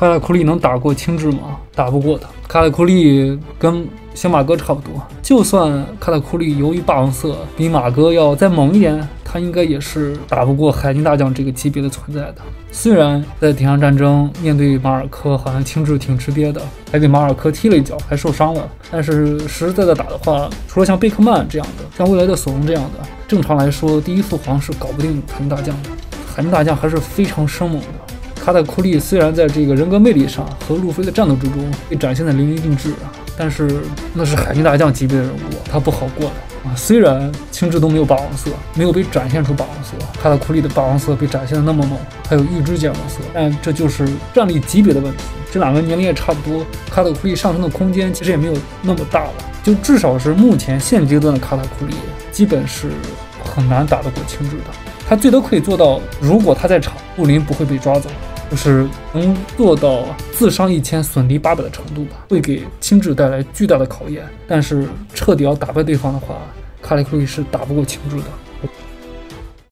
卡塔库利能打过青雉吗？打不过的。卡塔库利跟小马哥差不多，就算卡塔库利由于霸王色比马哥要再猛一点，他应该也是打不过海军大将这个级别的存在的。虽然在顶上战争面对马尔科，好像青雉挺吃瘪的，还给马尔科踢了一脚，还受伤了。但是实实在在打的话，除了像贝克曼这样的，像未来的索隆这样的，正常来说，第一父皇是搞不定海军大将的。海军大将还是非常生猛的。卡塔库利虽然在这个人格魅力上和路飞的战斗之中被展现的淋漓尽致啊，但是那是海军大将级别的人物，他不好过的啊。虽然青雉都没有霸王色，没有被展现出霸王色，卡塔库利的霸王色被展现的那么猛，还有预知剑王色，但这就是战力级别的问题。这两个年龄也差不多，卡塔库利上升的空间其实也没有那么大了，就至少是目前现阶段的卡塔库利，基本是很难打得过青雉的。他最多可以做到，如果他在场，布林不会被抓走，就是能做到自伤1000损敌800的程度吧，会给青雉带来巨大的考验。但是彻底要打败对方的话，卡塔库利是打不过青雉的。